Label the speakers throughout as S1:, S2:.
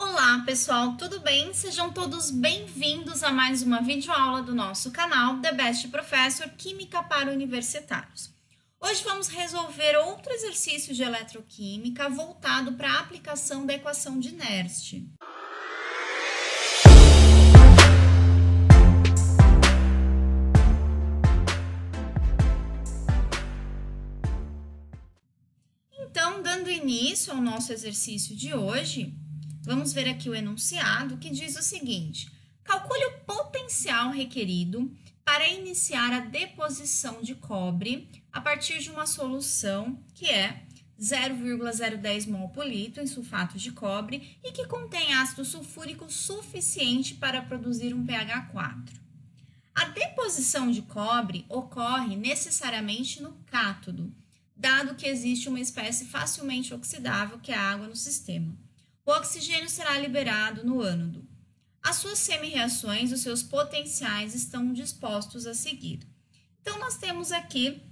S1: Olá pessoal, tudo bem? Sejam todos bem-vindos a mais uma videoaula do nosso canal The Best Professor Química para Universitários. Hoje vamos resolver outro exercício de eletroquímica voltado para a aplicação da equação de Nernst. Então, dando início ao nosso exercício de hoje, vamos ver aqui o enunciado que diz o seguinte: calcule o potencial requerido para iniciar a deposição de cobre a partir de uma solução que é 0,010 mol por litro em sulfato de cobre e que contém ácido sulfúrico suficiente para produzir um pH 4. A deposição de cobre ocorre necessariamente no cátodo, dado que existe uma espécie facilmente oxidável, que é a água no sistema. O oxigênio será liberado no ânodo. As suas semi-reações, os seus potenciais estão dispostos a seguir. Então, nós temos aqui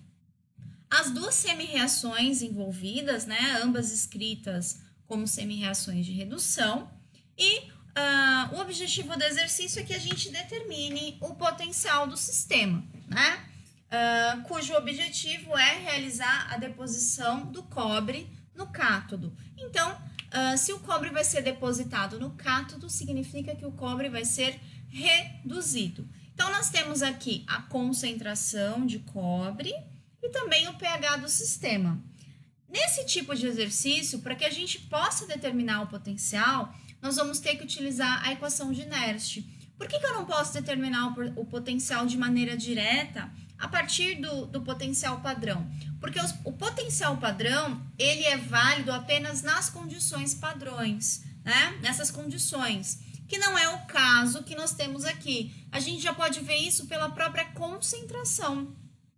S1: as duas semi-reações envolvidas, né, ambas escritas como semi-reações de redução, e o objetivo do exercício é que a gente determine o potencial do sistema, né, cujo objetivo é realizar a deposição do cobre no cátodo. Então, se o cobre vai ser depositado no cátodo, significa que o cobre vai ser reduzido. Então, nós temos aqui a concentração de cobre e também o pH do sistema. Nesse tipo de exercício, para que a gente possa determinar o potencial, nós vamos ter que utilizar a equação de Nernst. Por que eu não posso determinar o potencial de maneira direta a partir do potencial padrão? Porque o potencial padrão, ele é válido apenas nas condições padrões, né? Nessas condições, que não é o caso que nós temos aqui. A gente já pode ver isso pela própria concentração.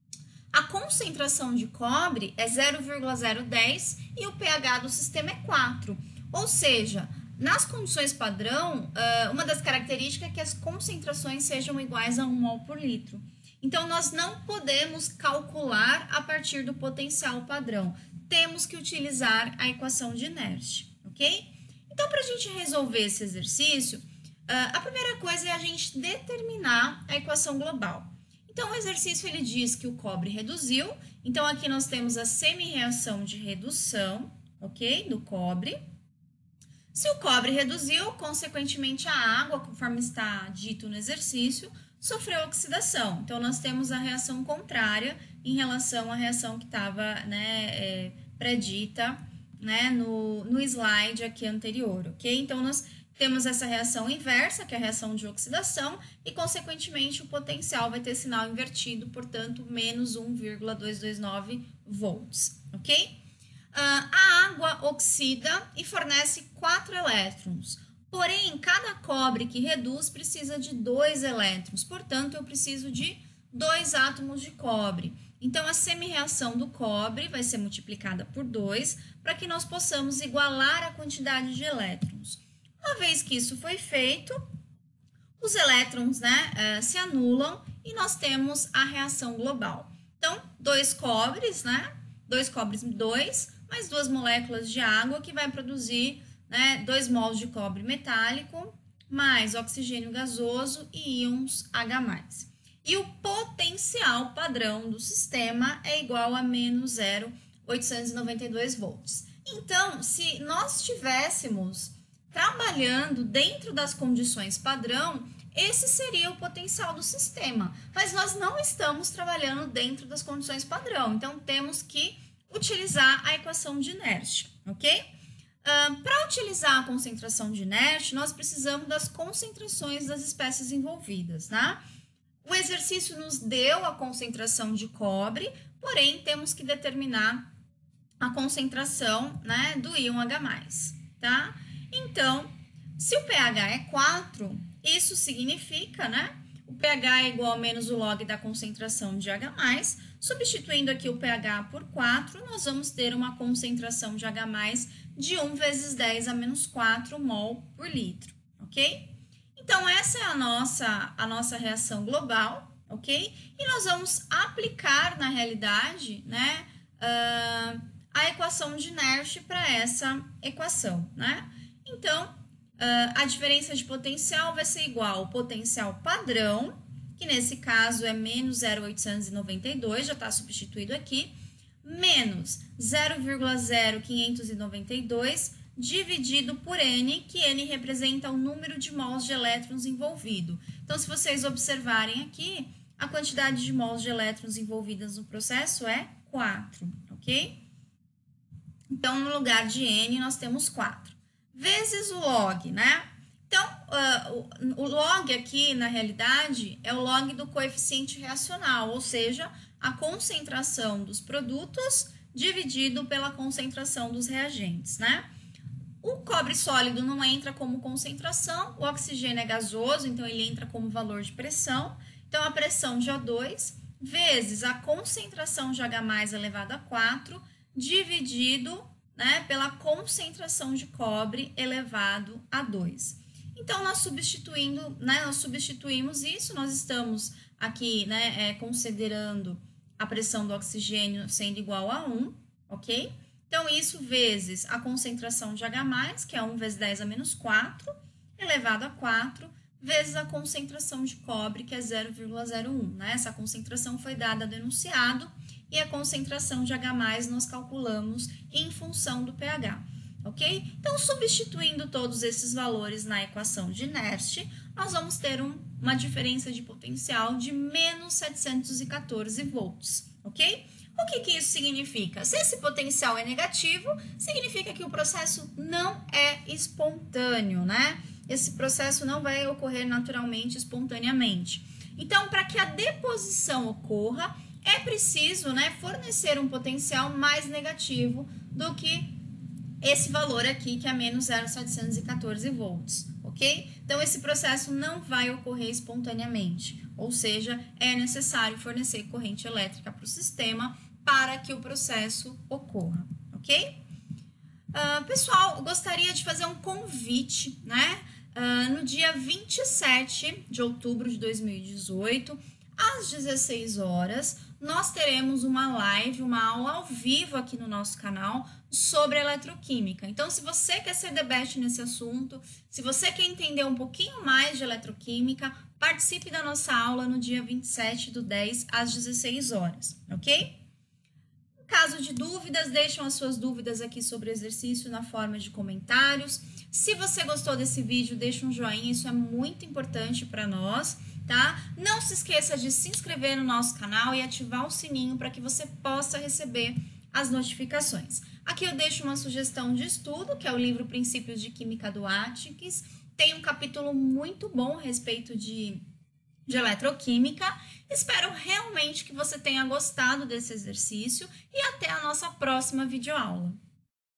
S1: A concentração de cobre é 0,010 e o pH do sistema é 4. Ou seja, nas condições padrão, uma das características é que as concentrações sejam iguais a 1 mol por litro. Então, nós não podemos calcular a partir do potencial padrão. Temos que utilizar a equação de Nernst, ok? Então, para a gente resolver esse exercício, a primeira coisa é a gente determinar a equação global. Então, o exercício ele diz que o cobre reduziu. Então, aqui nós temos a semi-reação de redução, ok? Do cobre. Se o cobre reduziu, consequentemente a água, conforme está dito no exercício, sofreu oxidação. Então, nós temos a reação contrária em relação à reação que estava, né, predita, né, no slide aqui anterior, ok? Então, nós temos essa reação inversa, que é a reação de oxidação, e, consequentemente, o potencial vai ter sinal invertido, portanto, menos 1,229 volts, ok? A água oxida e fornece 4 elétrons. Porém, cada cobre que reduz precisa de 2 elétrons, portanto, eu preciso de 2 átomos de cobre. Então, a semi-reação do cobre vai ser multiplicada por 2 para que nós possamos igualar a quantidade de elétrons. Uma vez que isso foi feito, os elétrons, né, se anulam e nós temos a reação global. Então, 2 cobres, né, 2 cobres, 2, mais 2 moléculas de água que vai produzir, né, 2 mols de cobre metálico, mais oxigênio gasoso e íons H+. E o potencial padrão do sistema é igual a menos 0,892 volts. Então, se nós estivéssemos trabalhando dentro das condições padrão, esse seria o potencial do sistema. Mas nós não estamos trabalhando dentro das condições padrão, então temos que utilizar a equação de Nernst, ok? Para utilizar a concentração de Nernst, nós precisamos das concentrações das espécies envolvidas, né? O exercício nos deu a concentração de cobre, porém temos que determinar a concentração, né, do íon H+, tá? Então, se o pH é 4, isso significa, né, o pH é igual a menos o log da concentração de H+, substituindo aqui o pH por 4, nós vamos ter uma concentração de H+, de 1 vezes 10 a menos 4 mol por litro, ok? Então, essa é a nossa reação global, ok? E nós vamos aplicar, na realidade, né, a equação de Nernst para essa equação, né? Então, A diferença de potencial vai ser igual ao potencial padrão, que nesse caso é menos 0,892, já está substituído aqui, menos 0,0592 dividido por N, que N representa o número de mols de elétrons envolvido. Então, se vocês observarem aqui, a quantidade de mols de elétrons envolvidas no processo é 4, ok? Então, no lugar de N, nós temos 4. Vezes o log, né? Então, o log aqui, na realidade, é o log do coeficiente reacional, ou seja, a concentração dos produtos dividido pela concentração dos reagentes, né? O cobre sólido não entra como concentração, o oxigênio é gasoso, então ele entra como valor de pressão. Então, a pressão de O2 vezes a concentração de H+ elevado a 4 dividido, né, pela concentração de cobre elevado a 2. Então, nós substituímos isso, nós estamos aqui, né, considerando a pressão do oxigênio sendo igual a 1, ok? Então, isso vezes a concentração de H+, que é 1 vezes 10 a menos 4, elevado a 4, vezes a concentração de cobre, que é 0,01, né? Essa concentração foi dada do enunciado e a concentração de H+, nós calculamos em função do pH, ok? Então, substituindo todos esses valores na equação de Nernst, nós vamos ter uma diferença de potencial de menos 714 volts, ok? O que isso significa? Se esse potencial é negativo, significa que o processo não é espontâneo, né? Esse processo não vai ocorrer naturalmente, espontaneamente. Então, para que a deposição ocorra, é preciso, né, fornecer um potencial mais negativo do que esse valor aqui, que é menos 0,714 volts, ok? Então, esse processo não vai ocorrer espontaneamente, ou seja, é necessário fornecer corrente elétrica para o sistema para que o processo ocorra, ok? Pessoal, eu gostaria de fazer um convite, né? No dia 27 de outubro de 2018, às 16 horas, nós teremos uma live, uma aula ao vivo aqui no nosso canal sobre eletroquímica. Então, se você quer ser the best nesse assunto, se você quer entender um pouquinho mais de eletroquímica, participe da nossa aula no dia 27/10, às 16 horas, ok? Em caso de dúvidas, deixam as suas dúvidas aqui sobre o exercício na forma de comentários. Se você gostou desse vídeo, deixa um joinha, isso é muito importante para nós, tá? Não se esqueça de se inscrever no nosso canal e ativar o sininho para que você possa receber as notificações. Aqui eu deixo uma sugestão de estudo, que é o livro Princípios de Química do Atkins. Tem um capítulo muito bom a respeito de eletroquímica. Espero realmente que você tenha gostado desse exercício e até a nossa próxima videoaula.